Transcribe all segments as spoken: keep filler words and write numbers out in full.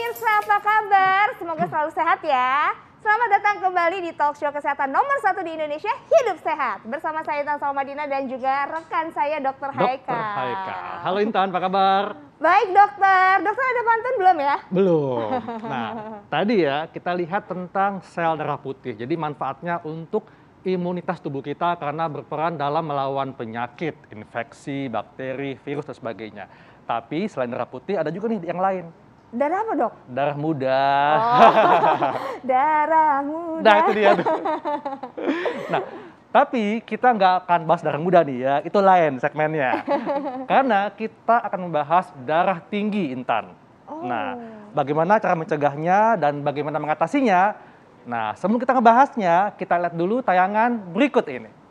pemirsa, apa kabar? Semoga selalu sehat ya. Selamat datang kembali di talk show kesehatan nomor satu di Indonesia, Hidup Sehat. Bersama saya Intan Salmadina dan juga rekan saya Dokter Haika. Dokter Haika. Halo Intan, apa kabar? Baik dokter, dokter ada pantun belum ya? Belum. Nah, tadi ya kita lihat tentang sel darah putih. Jadi manfaatnya untuk imunitas tubuh kita karena berperan dalam melawan penyakit, infeksi, bakteri, virus, dan sebagainya. Tapi selain darah putih ada juga nih yang lain. Darah apa dok? Darah muda. Oh, darah muda. Nah itu dia tuh. Nah, tapi kita nggak akan bahas darah muda nih ya, itu lain segmennya. Karena kita akan membahas darah tinggi, Intan. Oh. Nah, bagaimana cara mencegahnya dan bagaimana mengatasinya? Nah, sebelum kita ngebahasnya, kita lihat dulu tayangan berikut ini.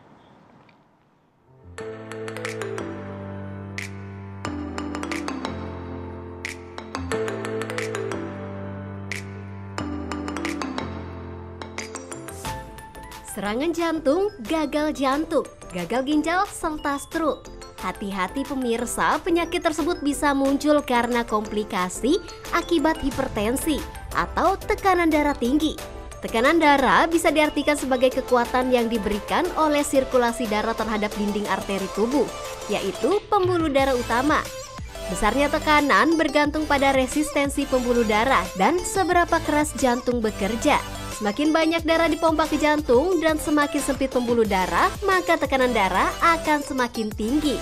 Serangan jantung, gagal jantung, gagal ginjal, serta stroke. Hati-hati pemirsa, penyakit tersebut bisa muncul karena komplikasi akibat hipertensi atau tekanan darah tinggi. Tekanan darah bisa diartikan sebagai kekuatan yang diberikan oleh sirkulasi darah terhadap dinding arteri tubuh, yaitu pembuluh darah utama. Besarnya tekanan bergantung pada resistensi pembuluh darah dan seberapa keras jantung bekerja. Semakin banyak darah dipompa ke jantung dan semakin sempit pembuluh darah, maka tekanan darah akan semakin tinggi.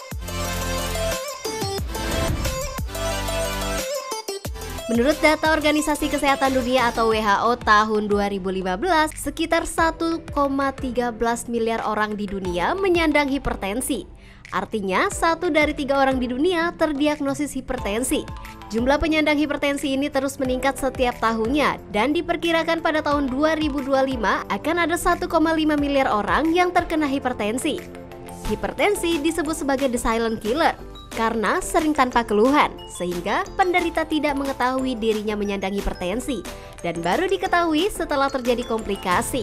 Menurut data Organisasi Kesehatan Dunia atau W H O tahun dua ribu lima belas, sekitar satu koma tiga belas miliar orang di dunia menyandang hipertensi. Artinya, satu dari tiga orang di dunia terdiagnosis hipertensi. Jumlah penyandang hipertensi ini terus meningkat setiap tahunnya dan diperkirakan pada tahun dua ribu dua puluh lima akan ada satu koma lima miliar orang yang terkena hipertensi. Hipertensi disebut sebagai the silent killer karena sering tanpa keluhan, sehingga penderita tidak mengetahui dirinya menyandang hipertensi dan baru diketahui setelah terjadi komplikasi.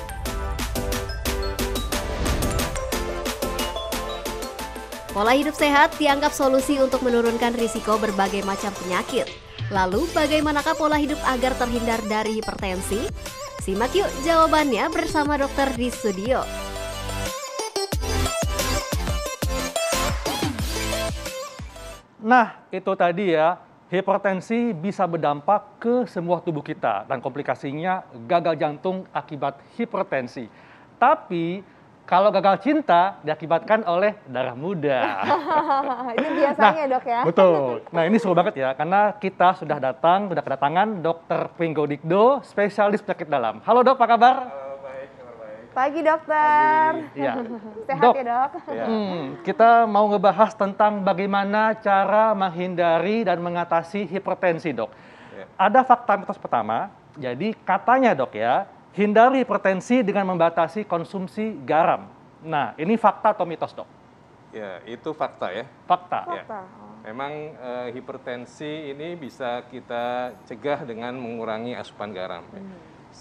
Pola hidup sehat dianggap solusi untuk menurunkan risiko berbagai macam penyakit. Lalu bagaimanakah pola hidup agar terhindar dari hipertensi? Simak yuk jawabannya bersama dokter di studio. Nah, itu tadi ya, hipertensi bisa berdampak ke semua tubuh kita dan komplikasinya gagal jantung akibat hipertensi. Tapi kalau gagal cinta diakibatkan oleh darah muda. Itu biasanya nah, dok ya. Betul. Nah ini seru banget ya, karena kita sudah datang, sudah kedatangan dokter Pringgo Dikdo, spesialis penyakit dalam. Halo dok, apa kabar? Halo, baik, kabar baik. Pagi dokter. Iya. Sehat dok, ya dok? Ya. Hmm, kita mau ngebahas tentang bagaimana cara menghindari dan mengatasi hipertensi dok. Ya. Ada fakta mitos pertama, jadi katanya dok ya, hindari hipertensi dengan membatasi konsumsi garam. Nah, ini fakta atau mitos, dok? Ya, itu fakta ya. Fakta. Ya. Memang eh, hipertensi ini bisa kita cegah dengan mengurangi asupan garam. Hmm.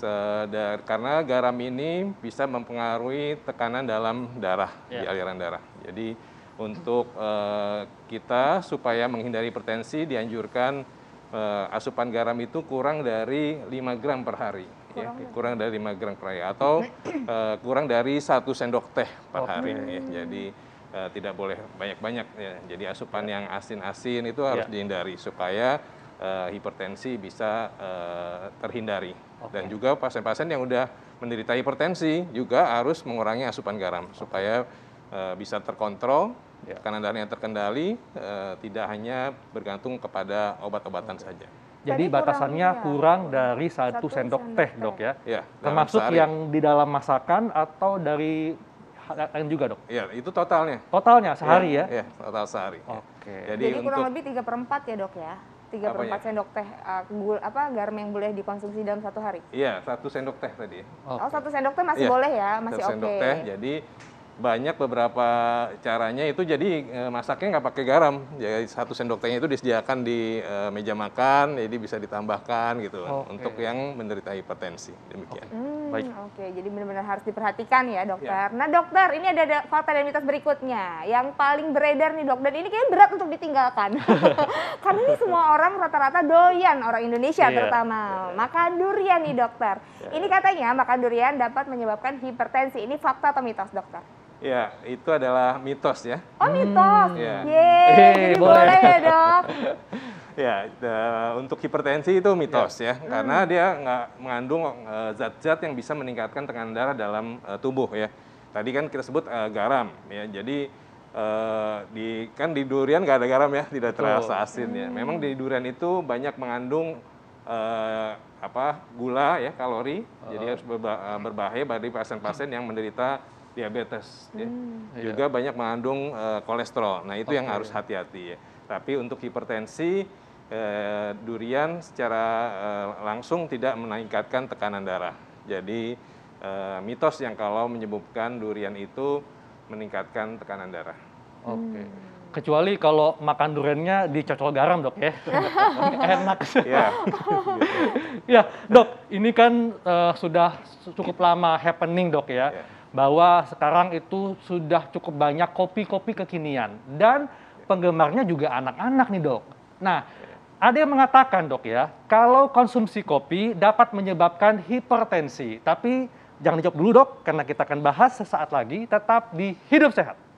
Sedar, karena garam ini bisa mempengaruhi tekanan dalam darah, ya. Di aliran darah. Jadi, untuk eh, kita supaya menghindari hipertensi dianjurkan eh, asupan garam itu kurang dari lima gram per hari. Ya, kurang dari lima gram per hari atau uh, kurang dari satu sendok teh per hari. Ya. Jadi uh, tidak boleh banyak-banyak. Ya. Jadi asupan yang asin-asin itu harus ya. Dihindari supaya uh, hipertensi bisa uh, terhindari. Okay. Dan juga pasien-pasien yang udah menderita hipertensi juga harus mengurangi asupan garam supaya uh, bisa terkontrol, ya. Tekanan darahnya terkendali, uh, tidak hanya bergantung kepada obat-obatan okay. saja. Jadi batasannya kurang dari satu, satu sendok, sendok teh, dok ya? Ya, termasuk yang di dalam masakan atau dari lain juga, dok? Iya, itu totalnya. Totalnya sehari ya? Iya, total sehari. Oke. Ya. Jadi, Jadi untuk kurang lebih tiga per empat ya, dok ya? tiga per empat sendok teh uh, gul, apa garam yang boleh dikonsumsi dalam satu hari? Iya, satu sendok teh tadi. Okay. Oh, satu sendok teh masih ya, boleh ya? Masih oke? Satu sendok teh, jadi banyak beberapa caranya itu jadi e, masaknya nggak pakai garam. Jadi satu sendok tehnya itu disediakan di e, meja makan, jadi bisa ditambahkan gitu okay. untuk yang menderita hipertensi. Demikian. Hmm, Baik. Oke, jadi benar-benar harus diperhatikan ya dokter. Nah dokter, ini ada, ada fakta dan mitos berikutnya. Yang paling beredar nih dok, dan ini kayaknya berat untuk ditinggalkan. Karena ini semua orang rata-rata doyan, orang Indonesia Iya. terutama. Makan durian nih dokter. Ini katanya makan durian dapat menyebabkan hipertensi. Ini fakta atau mitos dokter? Ya, itu adalah mitos ya. Oh mitos, Iya. yeay, Eh, jadi boleh. boleh ya dok. Ya, da- untuk hipertensi itu mitos ya, karena dia nggak mengandung eh, zat-zat yang bisa meningkatkan tekanan darah dalam eh, tubuh ya. Tadi kan kita sebut eh, garam ya, jadi eh, di kan di durian nggak ada garam ya, tidak terasa asin ya. Memang di durian itu banyak mengandung eh, apa gula ya, kalori, jadi harus berba- eh, berbahaya bagi pasien-pasien yang menderita diabetes. Ya. Juga banyak mengandung eh, kolesterol. Nah itu yang harus hati-hati ya. Tapi untuk hipertensi Eh, durian secara eh, langsung tidak meningkatkan tekanan darah. Jadi eh, mitos yang kalau menyebutkan durian itu meningkatkan tekanan darah. Oke. Kecuali kalau makan duriannya dicocol garam dok ya. Enak. Ya, Ya dok, ini kan eh, sudah cukup lama happening dok ya. Ya. Bahwa sekarang itu sudah cukup banyak kopi-kopi kekinian. Dan penggemarnya juga anak-anak nih dok. Nah, ada yang mengatakan dok ya, kalau konsumsi kopi dapat menyebabkan hipertensi. Tapi jangan dijawab dulu dok, karena kita akan bahas sesaat lagi, tetap di Hidup Sehat.